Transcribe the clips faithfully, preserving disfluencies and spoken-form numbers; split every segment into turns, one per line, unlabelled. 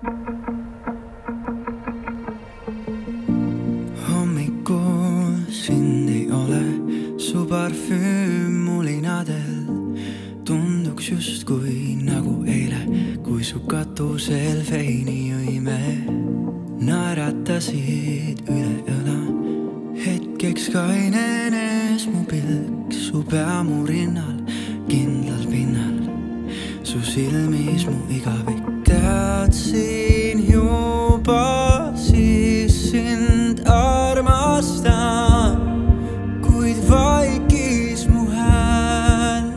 Hommikul sind ei ole, su parfüüm mu linadel tunduks justkui nagu eile, kui su katusel veini jõime. Naeratasid üle õla, hetkeks kainenes mu pilk, su pea mu rinnal, kindlal pinnal, su silmis mu igavik. Teadsin juba siis sind armastan, kuid vaikis mu hääl.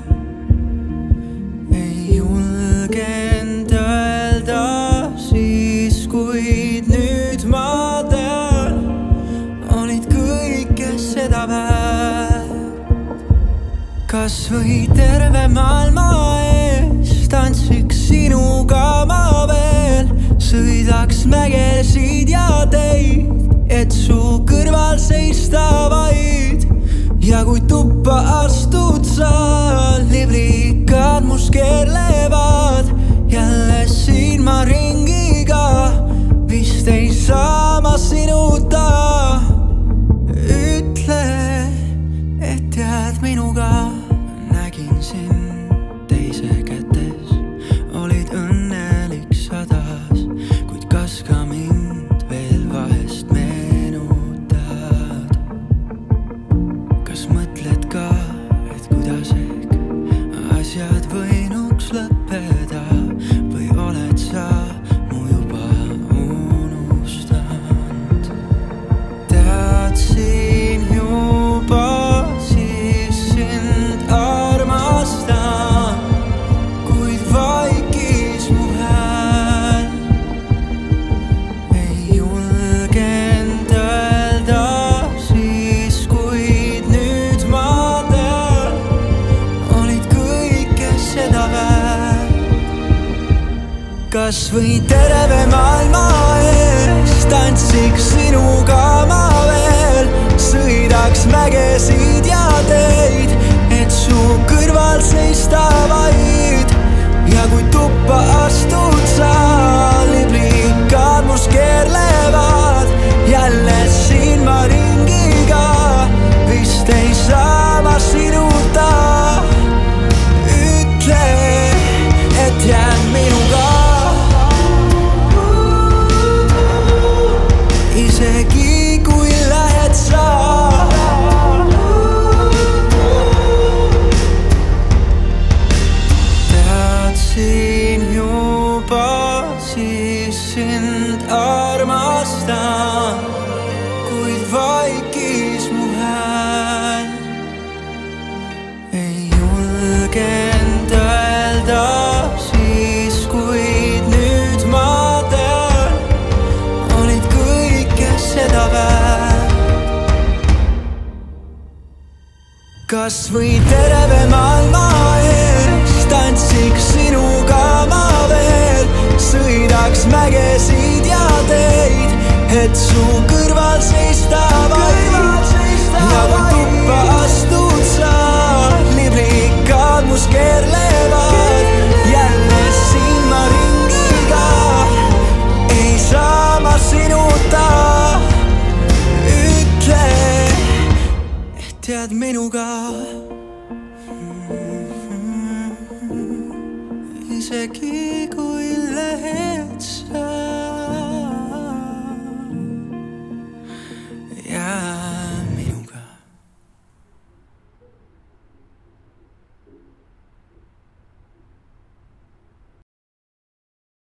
Ei julgenud öelda siis, kuid nüüd ma tean, olid kõike seda väärt. Kas või terve maailma ees tantsiks sinuga ma veel, sõidaks mägesid ja teid, et su kõrval seista vaid. Ja kui tuppa astud sa, liblikad mus keerlevad, jälle siin ma ringiga, vist ei saa ma sinuta. Ütle, et jääd minuga. Nägin sind teise kätes, olid õnnelik sadas, kuid kas ka mind veel vahest meenutad? Kas mõtled ka, et kuidas ehk asjad võinuks lõppeda, või oled sa mu juba unustanud? Teadsin juba siis sind armastan, kuid vaikis mu hääl. Ei julgenud öelda siis, kuid nüüd ma tean, olid kõike seda väärt. Kas või terve maailma ees tantsiks sinuga ma veel, sõidaks mägesid ja teid, et su kõrval seista vaid. Ja kui tuppa astud sa, liblikad mus keerlevad, jälle siin ma ringiga, vist ei saa ma sinuta. Ütle, et jääd minuga. Isegi kui lähed sa, teadsin juba siis sind armastan, kuid vaikis mu hääl. Ei julgenud öelda siis, kuid nüüd ma tean, olid kõike seda väärt. Kas või terve maailma ees tantsiks sinuga ma veel, sõidaks mägesid ja teid, et su kõrval seista vaid. Ja kui tuppa astud sa, liblikad mus keerlevad, jälle siin ma ringiga, ei saa ma sinuta. Ütle, et jääd minuga. Isegi kui lähed sa.